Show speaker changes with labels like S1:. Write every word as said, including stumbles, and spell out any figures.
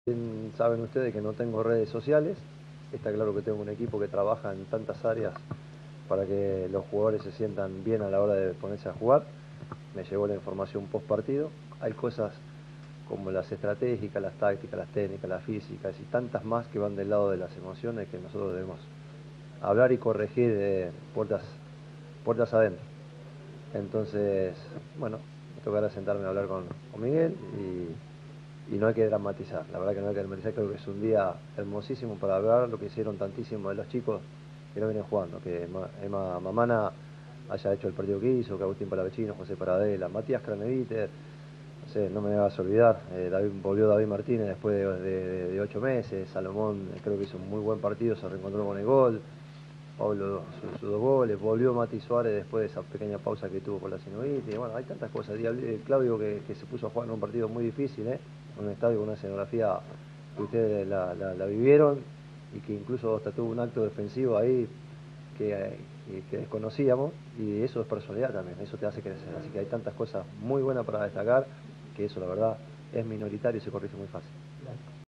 S1: Bien saben ustedes que no tengo redes sociales. Está claro que tengo un equipo que trabaja en tantas áreas para que los jugadores se sientan bien a la hora de ponerse a jugar. Me llegó la información post partido. Hay cosas como las estratégicas, las tácticas, las técnicas, las físicas y tantas más que van del lado de las emociones que nosotros debemos hablar y corregir de puertas, puertas adentro. Entonces, bueno, me tocará sentarme a hablar con, con Miguel y, y no hay que dramatizar. La verdad que no hay que dramatizar, creo que es un día hermosísimo para hablar lo que hicieron tantísimo de los chicos que no vienen jugando, que Emma, Emma Mamana haya hecho el partido que hizo, que Agustín Palavecino, José Paradela, Matías Craneviter, no sé, no me vas a olvidar, eh, David, volvió David Martínez después de, de, de ocho meses, Salomón eh, creo que hizo un muy buen partido, se reencontró con el gol. Pablo sus su dos goles, volvió Mati Suárez después de esa pequeña pausa que tuvo por la sinusitis. Bueno, hay tantas cosas. Eh, Claudio que, que se puso a jugar en un partido muy difícil, ¿eh? Un estadio con una escenografía que ustedes la, la, la vivieron y que incluso hasta tuvo un acto defensivo ahí que, eh, que desconocíamos, y eso es personalidad también, eso te hace crecer. Así que hay tantas cosas muy buenas para destacar que eso la verdad es minoritario y se corrige muy fácil.